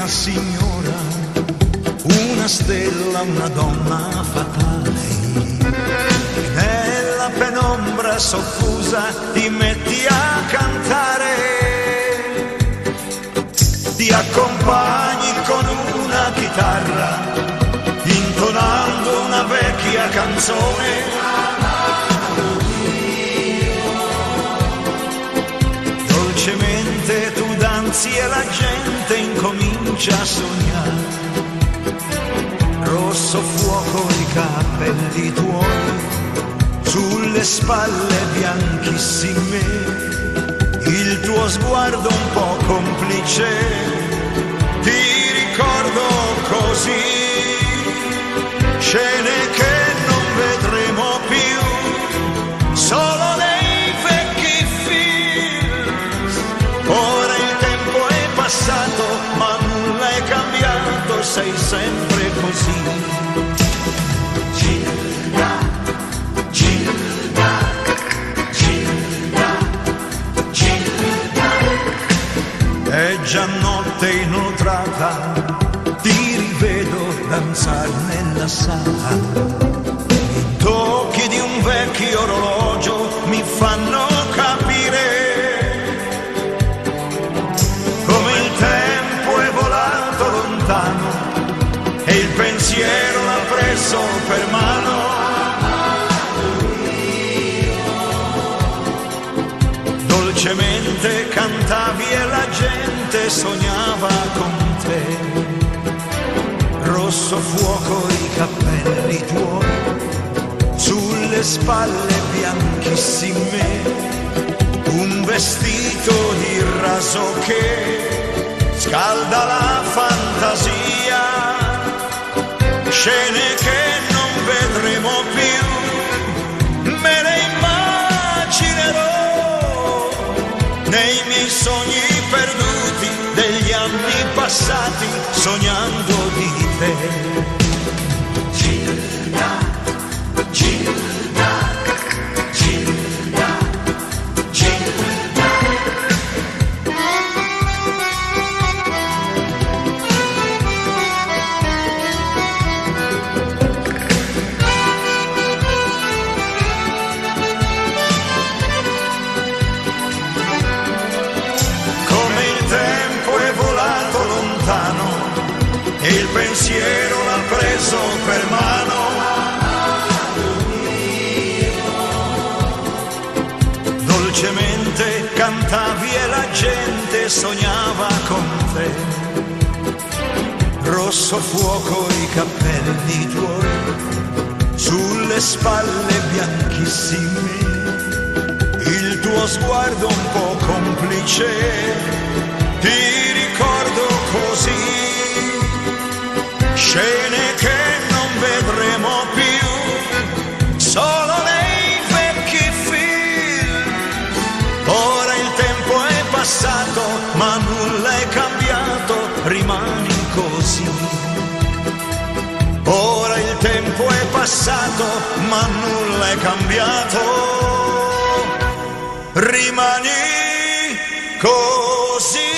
una signora, una stella, una donna fatale. Nella penombra soffusa ti metti a cantare, ti accompagni con una chitarra, intonando una vecchia canzone. Dolcemente tu danzi e la gente incomincia a sognare. Rosso fuoco i capelli tuoi, sulle spalle bianchissime, il tuo sguardo un po' complice, ti ricordo così, scene che non vedremo più, solo nei vecchi film. Ora il tempo è passato, ma nulla è cambiato, sei sempre così. È già notte inoltrata, ti rivedo danzare nella sala. I tocchi di un vecchio orologio mi fanno capire come il tempo è volato lontano e il pensiero l'ha preso per mano. Dolcemente cantavi e la gente sognava con te. Rosso fuoco i capelli tuoi, sulle spalle bianchissime, un vestito di raso che scalda la fantasia, scene che non vedremo più, me le immaginerò nei miei sogni perduti degli anni passati, sognando di te. Gilda, Gilda, Gilda, Gilda. Come il tempo è volato lontano e il pensiero l'ha preso per mano. Dolcemente cantavi e la gente sognava con te. Rosso fuoco i capelli tuoi, sulle spalle bianchissime, il tuo sguardo un po' complice, ti ricordo così, scene che non vedremo più, solo nei vecchi film. Ora il tempo è passato, ma nulla è cambiato, rimani così. Ora il tempo è passato, ma nulla è cambiato, rimani così.